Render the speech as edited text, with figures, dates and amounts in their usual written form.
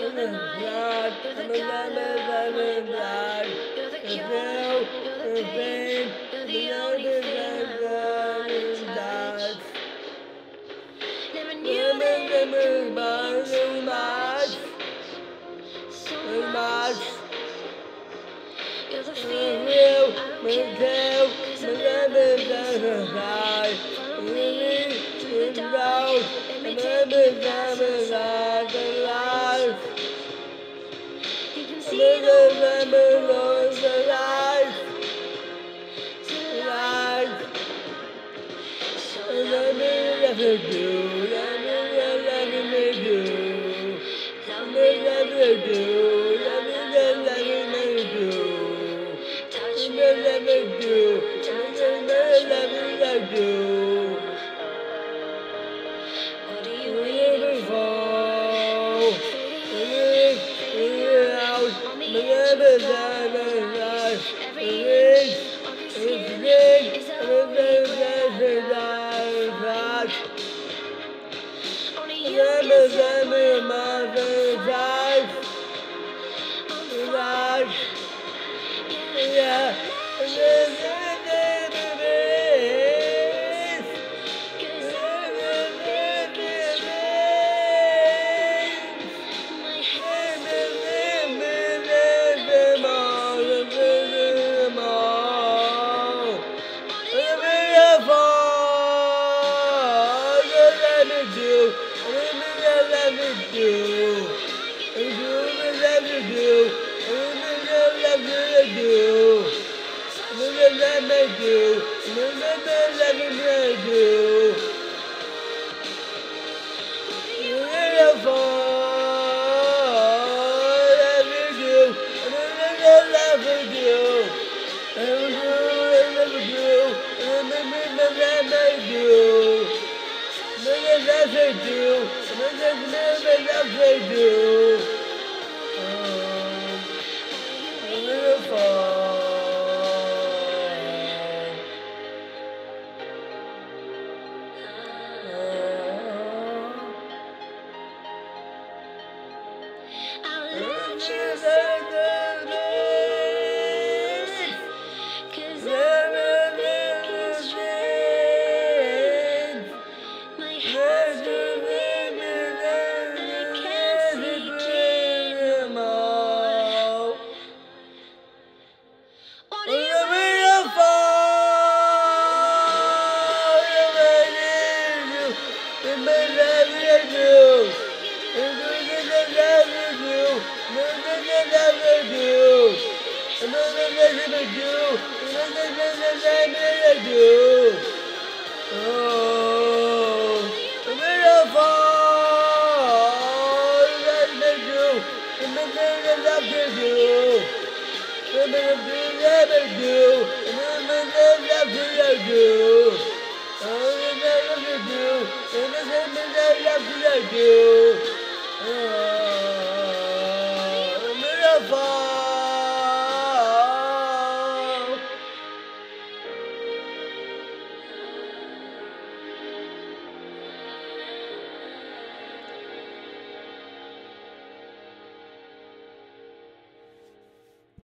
you're the night, you're the color, my blood, you're the cure, you're the pain, you're the only thing I want to touch. Never knew that it could mean so much, so much. You're the feeling, I don't care, 'cause I'm never satisfied. Follow me through the dark, let me take you past the life. You can see the world before it's alive, life. So let me never do, let me never do, let me never do, let me never do. Touch me, let me do, let me do. What are you waiting for? Fading out, never done life. Every inch of your skin is a holy life. Only you can set my mind alive. Yeah. Oh.